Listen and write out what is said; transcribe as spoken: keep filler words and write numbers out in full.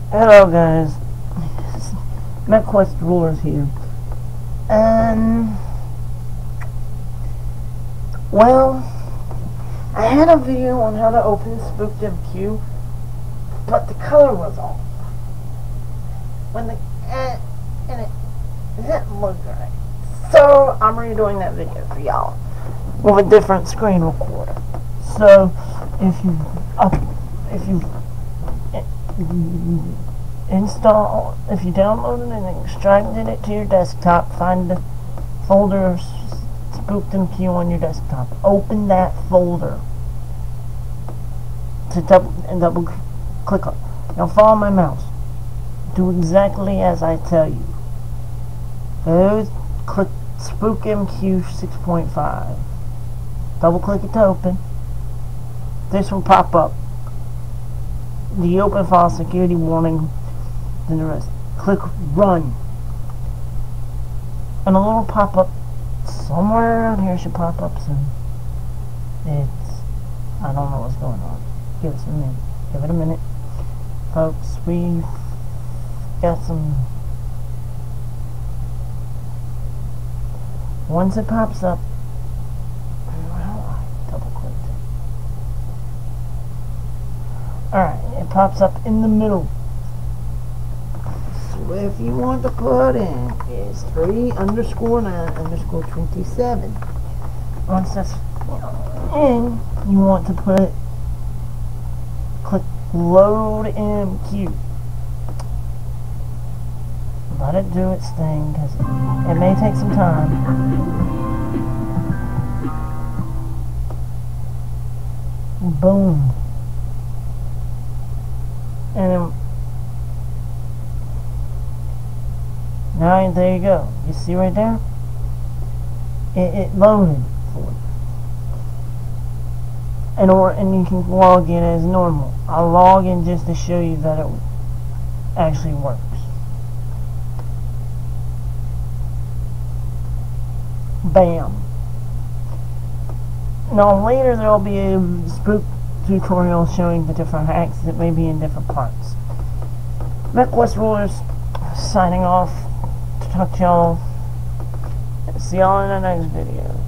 Hello guys, MechQuest Rulers here, and well, I had a video on how to open SpookedMQ, but the color was off. When the uh, and it didn't look right, so I'm redoing that video for y'all with a different screen recorder. So if you up, if you install, if you downloaded and extracted it to your desktop, find the folder SpookedMQ on your desktop. Open that folder to double and double click on it. Now follow my mouse. Do exactly as I tell you. Go click SpookedMQ six point five. Double click it to open. This will pop up. The open file security warning, then the rest. Click run. And a little pop up somewhere around here should pop up soon. It's, I don't know what's going on. Give it a minute. Give it a minute. Folks, we've got some. Once it pops up, double click. Alright, it pops up in the middle. So if you want to put in is three underscore nine underscore twenty-seven. Once that's in, you want to put, click load M Q. Let it do its thing, because it may take some time. Boom. And then, now there you go. You see right there? It, it loaded for you. And or and you can log in as normal. I'll log in just to show you that it actually works. Bam. Now later there will be a spook tutorial showing the different hacks that may be in different parts. MechQuest Rulers signing off to talk to y'all. See y'all in the next video.